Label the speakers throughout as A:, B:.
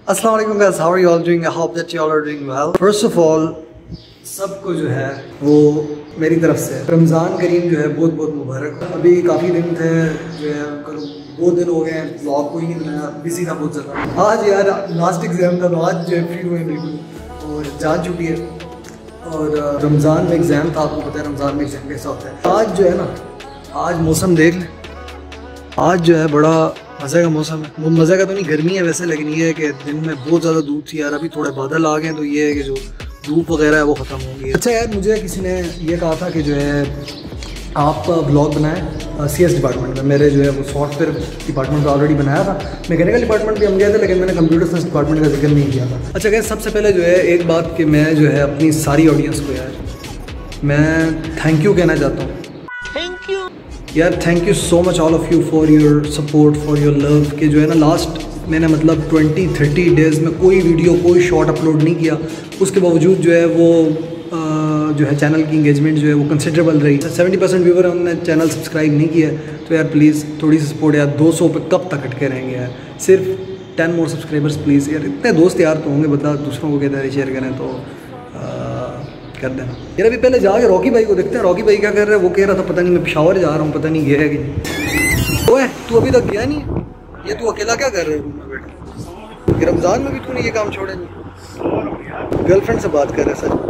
A: अस्सलाम वालेकुम guys, how are you all doing? I hope that you all are doing well. First of all, सबको जो है वो मेरी तरफ से रमज़ान करीम जो है बहुत बहुत मुबारक। अभी काफ़ी दिन थे जो है, कल 2 दिन हो गए ब्लॉग कोई नहीं बनाया, बिजी था बहुत ज़्यादा। आज यार लास्ट एग्ज़ाम था तो आज जो है फ्री हुए बिल्कुल और जान चुकी है। और रमज़ान में एग्ज़ाम था, आपको पता है रमज़ान में एग्ज़ाम कैसा होता है। आज जो है ना, आज मौसम देख लें, आज जो है बड़ा मज़े का मौसम है। वो मज़े का तो नहीं, गर्मी है वैसे, लेकिन ये है कि दिन में बहुत ज़्यादा धूप थी यार। अभी थोड़े बादल आ गए तो ये है कि जो धूप वगैरह है वो ख़त्म हो गई है। अच्छा यार, मुझे किसी ने ये कहा था कि जो है आप ब्लॉग बनाएं CS डिपार्टमेंट में। मेरे जो है वो सॉफ्टवेयर डिपार्टमेंट में ऑलरेडी बनाया था, मैकेनिकल डिपार्टमेंट भी हम गए थे, लेकिन मैंने कंप्यूटर साइंस डिपार्टमेंट का जिक्र नहीं किया था। अच्छा गैस, सबसे पहले जो है एक बात कि मैं जो है अपनी सारी ऑडियंस को यार मैं थैंक यू कहना चाहता हूँ।
B: थैंक यू
A: यार, thank you so much all of you for your support, for your love. कि जो है ना लास्ट मैंने मतलब 20-30 डेज़ में कोई वीडियो कोई शॉर्ट अपलोड नहीं किया, उसके बावजूद जो है वो जो है चैनल की इंगेजमेंट जो है वो कंसिडरेबल रही। 70% व्यूवर है, उन्होंने चैनल सब्सक्राइब नहीं किया है। तो यार प्लीज़ थोड़ी सी सपोर्ट यार, 200 पे कब तक अटके रहेंगे यार। सिर्फ 10 मोर सब्सक्राइबर्स प्लीज़ यार। इतने दोस्त यार तो होंगे, बता दूसरों को कहते हैं शेयर करें तो कर देना यार। अभी पहले जाके रॉकी भाई को देखते हैं, रॉकी भाई क्या कर रहे हैं। वो कह रहा था पता नहीं मैं पेशावर जा रहा हूँ, पता नहीं गया है कि नहीं। ओए तू अभी तक गया नहीं, ये तू अकेला क्या कर रहे है रूम में बैठे? कि रमज़ान में भी तूने ये काम छोड़ा नहीं? गर्लफ्रेंड से बात कर रहे सच?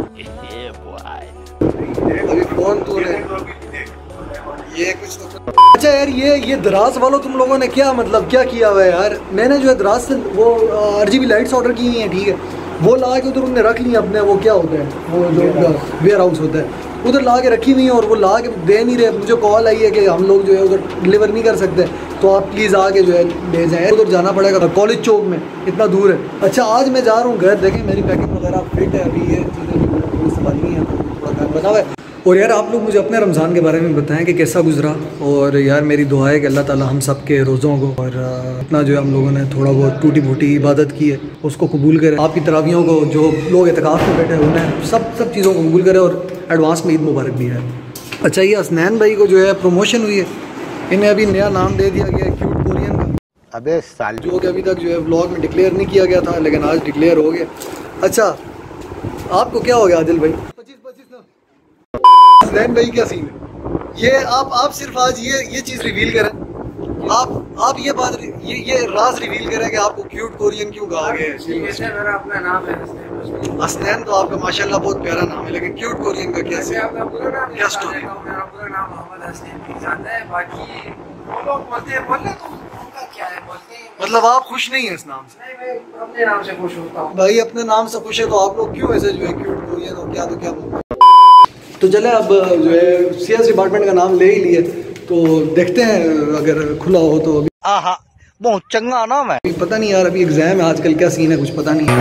A: अभी फोन तूने ये कुछ तो। अच्छा यार, ये दराज वालों तुम लोगों ने क्या मतलब क्या किया हुआ है यार। मैंने जो है दराज से वो RGB लाइट्स ऑर्डर की हुई हैं, ठीक है, वो ला के उधर उन्होंने रख ली अपने, वो क्या होता है वो जो वेयर हाउस होता है, उधर ला के रखी हुई है और वो ला के दे नहीं रहे। मुझे कॉल आई है कि हम लोग जो है उधर डिलीवर नहीं कर सकते, तो आप प्लीज़ आके जो है ले जाएँ। उधर जाना पड़ेगा कॉलेज चौक में, इतना दूर है। अच्छा आज मैं जा रहा हूँ घर, देखें मेरी पैकिंग वगैरह फिट है। अभी ये चीज़ें संभालनी है, थोड़ा घर बना हुआ है। और यार आप लोग मुझे अपने रमज़ान के बारे में बताएं कि कैसा गुजरा। और यार मेरी दुआ है कि अल्लाह ताला हम सब के रोज़ों को और इतना जो है हम लोगों ने थोड़ा बहुत टूटी फूटी इबादत की है उसको कबूल करे। आपकी तरावियों को जो लोग एतकाफ़ में बैठे उन्हें सब चीज़ों को कबूल करे और एडवांस में ईद मुबारक भी है। अच्छा ये हसनैन भाई को जो है प्रमोशन हुई है, इन्हें अभी नया नाम दे दिया गया है क्यूट कोरियन का।
B: अबे साल
A: जो कि अभी तक जो है व्लॉग में डिक्लेयर नहीं किया गया था, लेकिन आज डिक्लेयर हो गया। अच्छा आपको क्या हो गया आदिल भाई? 25 ना हसनैन भाई क्या सीन है? ये आप सिर्फ आज ये चीज़ रिवील करें, आप ये बात ये राज रिवील करें कि आपको क्यूट कोरियन क्यों कहा गया है।
C: मेरा अपना नाम है
A: हसनैन, तो आपका माशाल्लाह बहुत प्यारा नाम है, लेकिन क्यूट कोरियन का क्या क्या स्टोरी?
C: मेरा पूरा नाम मोहम्मद हसनैन भी जानता है, बाकी वो लोग बोलते हैं बोलने तो उनका क्या है, बोलते हैं।
A: मतलब आप खुश नहीं है इस नाम से?
C: नहीं, मैं अपने नाम से खुश होता हूँ
A: भाई। अपने नाम से खुश है तो आप लोग क्यों ऐसे जो है क्यूट कोरियन और क्या तो क्या तो चले अब जो है CS डिपार्टमेंट का नाम ले ही लिए तो देखते हैं अगर खुला हो तो। अभी
B: आहा बहुत चंगा नाम है।
A: पता नहीं यार, अभी एग्जाम है, आजकल क्या सीन है कुछ पता नहीं।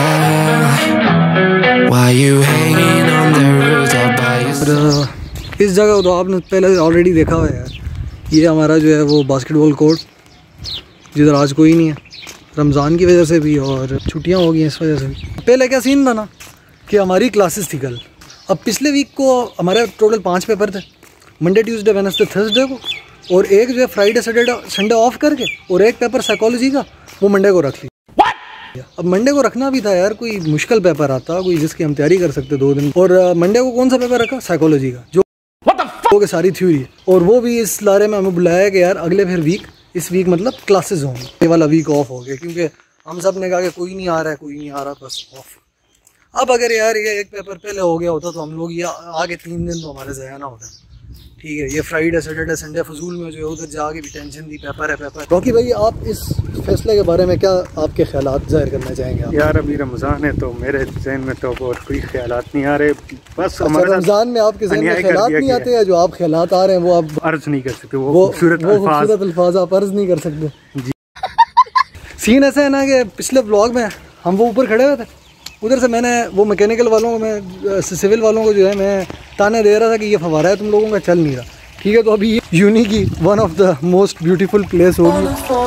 A: इस जगह तो आपने पहले ऑलरेडी देखा हुआ है यार। ये हमारा जो है वो बास्केटबॉल कोर्ट, जिधर आज कोई नहीं है रमज़ान की वजह से भी और छुट्टियां हो गई हैं इस वजह से भी। पहले क्या सीन था ना कि हमारी क्लासेस थी कल। अब पिछले वीक को हमारे टोटल 5 पेपर थे, मंडे ट्यूसडे वेडनेसडे थर्सडे को, और एक जो है फ्राइडे सैटरडे संडे ऑफ करके, और एक पेपर साइकोलॉजी का वो मंडे को रख लिया। अब मंडे को रखना भी था यार, कोई मुश्किल पेपर आता कोई जिसकी हम तैयारी कर सकते 2 दिन। और मंडे को कौन सा पेपर रखा? साइकोलॉजी का, जो के सारी थ्योरी है। और वो भी इस लारे में हमें बुलाया कि यार अगले फिर वीक, इस वीक मतलब क्लासेस होंगे, ये वाला वीक ऑफ हो गया क्योंकि हम सब ने कहा कि कोई नहीं आ रहा है, कोई नहीं आ रहा, बस ऑफ। अब अगर यार ये एक पेपर पहले हो गया होता तो हम लोग ये आगे 3 दिन तो हमारे ज़ाया ना होता, ठीक है। ये फ्राइडे सैटरडे संडे फजूल में जो है उधर जाके भी टेंशन दी, पेपर है पेपर। रॉकी भाई आप इस फैसले के बारे में क्या आपके ख्यालात जाहिर करना चाहेंगे आप?
D: यार अभी रमज़ान है तो मेरे जहन में तो और कोई ख्यालात नहीं आ रहे, बस हमारे
A: रमज़ान में आपके जहन में ख्यालात नहीं आते हैं? जो आप ख्यालात आ रहे हैं वो आप
D: अर्ज नहीं कर सकते, वो खूबसूरत
A: अल्फाज आप अर्ज नहीं कर सकते जी। सीन ऐसा है ना कि पिछले ब्लॉग में हम वो ऊपर खड़े हुए थे, उधर से मैंने वो मैकेनिकल वालों को, मैं सिविल वालों को जो है मैं ताने दे रहा था कि ये फवारा है तुम लोगों का, चल नहीं रहा, ठीक है। तो अभी ये यूनी की one of the most beautiful place होगी।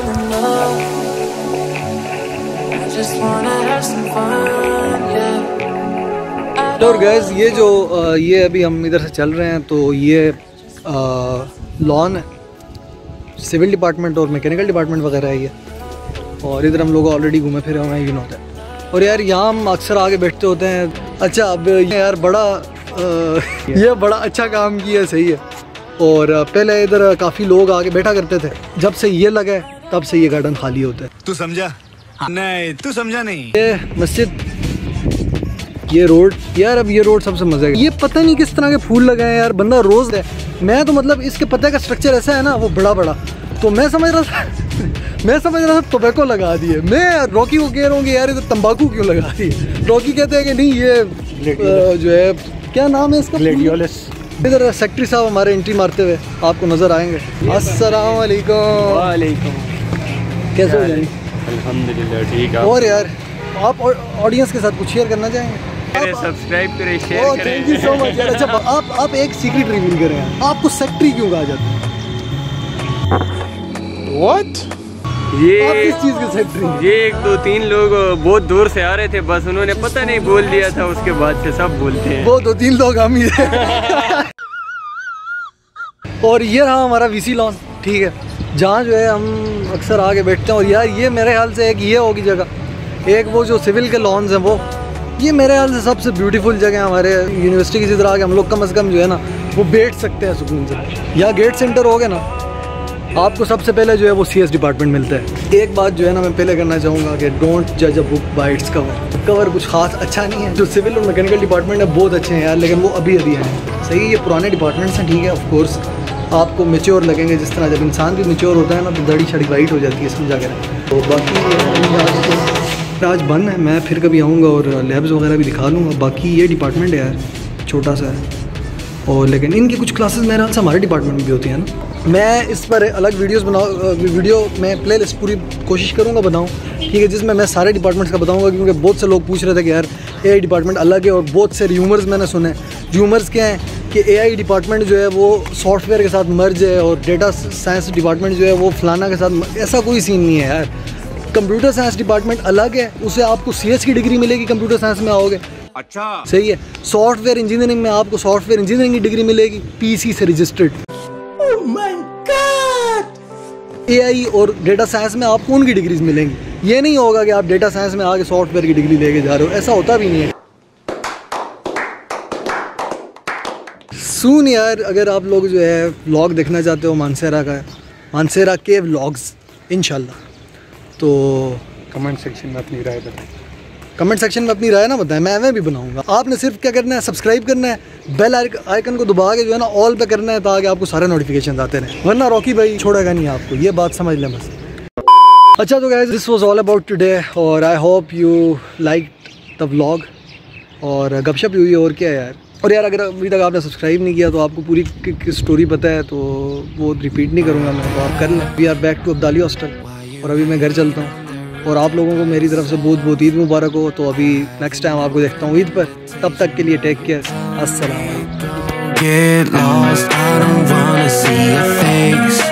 A: और गैस ये जो ये अभी हम इधर से चल रहे हैं तो ये लॉन है, सिविल डिपार्टमेंट और मैकेनिकल डिपार्टमेंट वगैरह है ये। और इधर हम लोग ऑलरेडी घूमे फिरे हुए हैं, यू नो दैट। और यार यहाँ हम अक्सर आगे बैठते होते हैं। अच्छा अब यार बड़ा ये बड़ा अच्छा काम किया, सही है। और पहले इधर काफ़ी लोग आगे बैठा करते थे, जब से ये लगा है तब से ये गार्डन खाली होता है।
E: तू समझा? नहीं तू समझा नहीं।
A: ये मस्जिद, ये रोड, यार अब ये रोड सबसे मज़े का। ये पता नहीं किस तरह के फूल लगे हैं यार, बंदा रोज़ है। मैं तो मतलब इसके पत्ते का स्ट्रक्चर ऐसा है ना, वो बड़ा बड़ा, तो मैं समझ रहा था टोबैको लगा दिए। मैं रॉकी को कह रहा हूँ कि यार इधर तंबाकू क्यों लगा दिए। रॉकी कहते हैं कि नहीं ये जो है क्या नाम है इसका,
D: ग्लेडियोलस।
A: इधर सेक्रेटरी साहब हमारे एंट्री मारते हुए आपको नज़र आएंगे। अस्सलाम वालेकुम।
D: वालेकुम।
A: कैसे हो जाएंगे?
D: अल्हम्दुलिल्लाह ठीक है।
A: और यार आप ऑडियंस के साथ कुछ शेयर करना चाहेंगे?
D: सब्सक्राइब करें, शेयर करें।
A: थैंक यू सो मच यार। अच्छा आप एक सीक्रेट रिवील करें, आपको सेक्रेटरी क्यों कहा जाता है?
F: What?
A: आप किस चीज़ के सेक्रेटरी हैं?
F: ये 1-2-3 लोग बहुत दूर से आ रहे थे, बस उन्होंने पता नहीं बोल दिया था, उसके बाद से सब बोलते हैं।
A: वो 2-3 लोग हम ही थे। और ये रहा हमारा वीसी लॉन, ठीक है, जहाँ जो है हम अक्सर आके बैठते हैं। और यार ये मेरे ख्याल से एक ये होगी जगह, एक वो जो सिविल के लॉन्स हैं वो, ये मेरे ख्याल से सबसे ब्यूटीफुल जगह है हमारे यूनिवर्सिटी की। इधर आके हम लोग कम से कम जो है ना वो बैठ सकते हैं सुकून से। या गेट सेंटर हो गया ना, आपको सबसे पहले जो है वो CS डिपार्टमेंट मिलता है। एक बात जो है ना मैं पहले करना चाहूँगा कि डोंट जज a book by its cover कुछ खास अच्छा नहीं है। जो सिविल और मैकेनिकल डिपार्टमेंट है बहुत अच्छे हैं यार, लेकिन वो अभी आए हैं। सही, ये पुराने डिपार्टमेंट्स हैं, ठीक है, ऑफ कोर्स आपको मेच्योर लगेंगे। जिस तरह जब इंसान भी मेच्योर होता है ना तो दाढ़ी छड़ी वाइट हो जाती है, समझा कर। तो बाकी आज बंद है, मैं फिर कभी आऊँगा और लैब्स वगैरह भी दिखा लूँगा। बाकी ये डिपार्टमेंट है यार, छोटा सा है, और लेकिन इनकी कुछ क्लासेस मेरे ख्याल से हमारे डिपार्टमेंट में भी होती है ना। मैं इस पर अलग वीडियो में प्लेलिस्ट पूरी कोशिश करूँगा बनाऊँ, ठीक है, जिसमें मैं सारे डिपार्टमेंट्स का बताऊँगा। क्योंकि बहुत से लोग पूछ रहे थे कि यार AI डिपार्टमेंट अलग है, और बहुत से र्यूमर्स मैंने सुने। र्यूमर्स क्या हैं कि AI डिपार्टमेंट जो है वो सॉफ्टवेयर के साथ मर्ज है, और डेटा साइंस डिपार्टमेंट जो है वो फलाना के साथ। ऐसा कोई सीन नहीं है यार। कंप्यूटर साइंस डिपार्टमेंट अलग है, उसे आपको CS की डिग्री मिलेगी कंप्यूटर साइंस में आओगे,
E: अच्छा
A: सही है। सॉफ्टवेयर इंजीनियरिंग में आपको सॉफ्टवेयर इंजीनियरिंग की डिग्री मिलेगी, PC से रजिस्टर्ड। AI और डेटा साइंस में आपको उनकी डिग्रीज मिलेंगी। ये नहीं होगा कि आप डेटा साइंस में आके सॉफ्टवेयर की डिग्री लेके जा रहे हो, ऐसा होता भी नहीं है। सून यार, अगर आप लोग जो है व्लॉग देखना चाहते हो मानसेरा का, मानसेरा के व्लॉग्स इंशाल्लाह, तो
D: कमेंट सेक्शन में अपनी राय बताएं।
A: कमेंट सेक्शन में अपनी राय ना बताएं, मैं भी बनाऊंगा। आपने सिर्फ क्या करना है, सब्सक्राइब करना है, बेल आइकन को दबा के जो है ना ऑल पे करना है, ताकि आपको सारे नोटिफिकेशन आते रहें, वरना रॉकी भाई छोड़ेगा नहीं आपको, ये बात समझ लें बस। अच्छा तो guys, this was all about today, और I hope you like the vlog, और गपशप हुई। और क्या है यार, और यार अगर अभी तक आपने सब्सक्राइब नहीं किया तो आपको पूरी स्टोरी पता है, तो वो रिपीट नहीं करूँगा मैं, तो आप कर लें। We are back to Abdali hostel, और अभी मैं घर चलता हूँ। और आप लोगों को मेरी तरफ से बहुत बहुत ईद मुबारक हो। तो अभी नेक्स्ट टाइम आपको देखता हूँ ईद पर, तब तक के लिए टेक केयर, अस्सलाम वालेकुम।
G: Get lost, I don't wanna see your face.